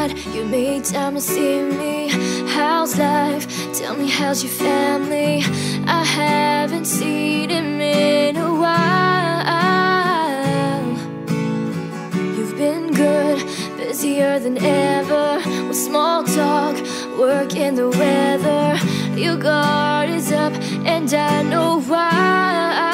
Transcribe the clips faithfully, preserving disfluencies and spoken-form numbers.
glad you made time to see me. How's life? Tell me, how's your family? I haven't seen him in a while. You've been good, busier than ever, with small talk, work and the weather. Your guard is up and I know why.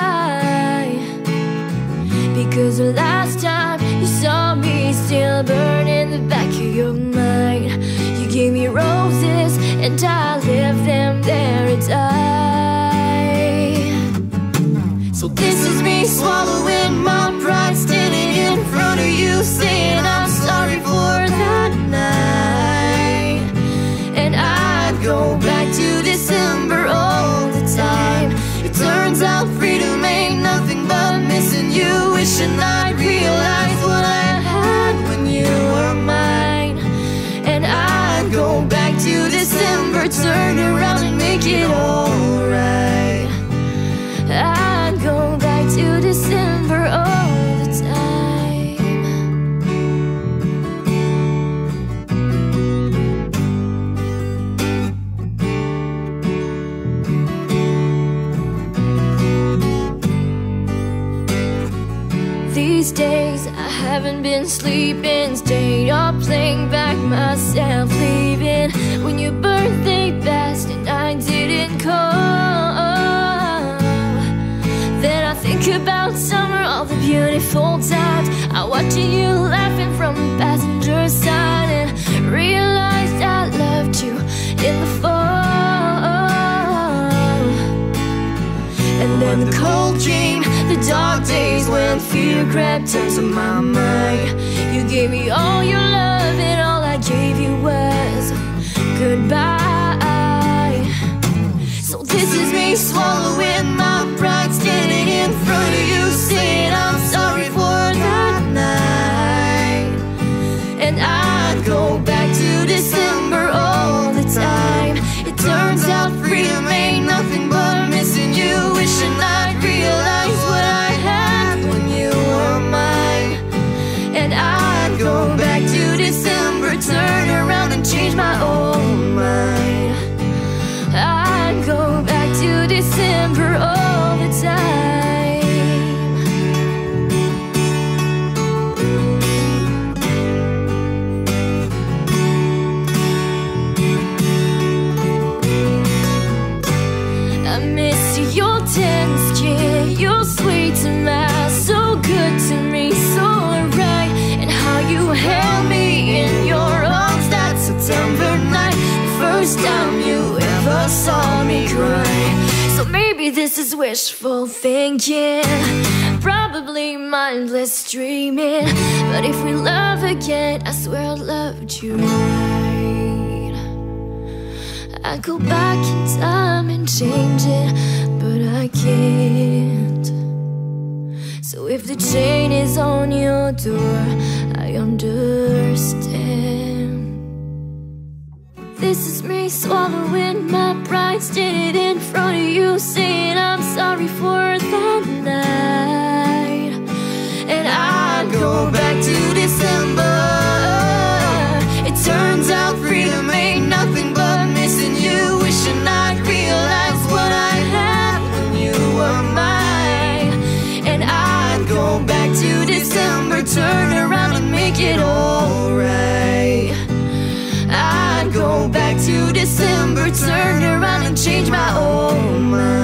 Because the last time you saw me, still burn in the back of your mind. You gave me roses and I left them there to die. So this is me swallowing my pride, standing in front of you, saying I'm sorry for that night. And I'd go back to December all the time. It turns out freedom ain't nothing but missing you, wishing I'd realize what I had when you were mine. And I'd go back to December, turn around and make it alright. I'd go back to December all the time. These days I haven't been sleeping, staying up playing back myself, leaving when your birthday passed and I didn't call. Then I think about summer, all the beautiful times I watching you laughing from the passenger side, and realized I loved you in the fall. And then the cold dream, the dark days when fear crept into my mind. You gave me all your love and all I gave you was goodbye. So this is me swallowing my pride, standing in front of you, saying I'm sorry for that night. And I'd go back to December all the time. It turns out freedom ain't nothing but missing you, wishing I'd realize what I had when you were mine. And I'd go back to December, turn around and change my own mind. I'd go back to December all the time. I miss your tan skin, your sweet smile, so good to me, so right. And how you held me in your arms that September night, the first time you ever saw me cry. So maybe this is wishful thinking, probably mindless dreaming, but if we love again, I swear I loved you right. I'd go back in time and change it, but I can't. So if the chain is on your door, I understand. This is me swallowing my pride, standing in front of you, saying I'm sorry for that night. And I'd go back to December. It turns out freedom ain't nothing but missing you, wishing I'd realize what I had when you were mine. And I'd go back to December, turn around and make it alright. I'd go back to December, turn around and change my own mind.